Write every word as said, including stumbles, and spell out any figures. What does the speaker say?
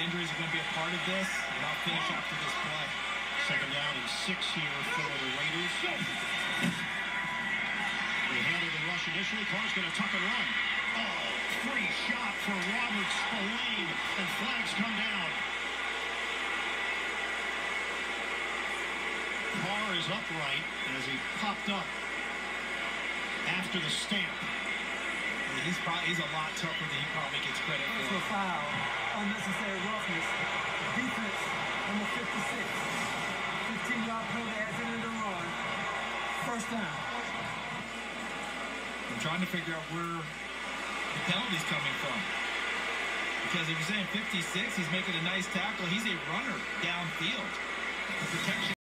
injuries are going to be a part of this, and I'll finish after this play. Second down and six here for the Raiders. They handled the rush initially. Carr's going to tuck and run. Oh, free shot for Robert Spillane, and flags come down. Carr is upright as he popped up after the stamp. He's probably he's a lot tougher than he probably gets credit for. It's a foul. Unnecessary roughness. Defense, number fifty-six. fifteen-yard penalty as it in the run. First down. I'm trying to figure out where the penalty's coming from. Because if you're saying fifty-six, he's making a nice tackle. He's a runner downfield. The protection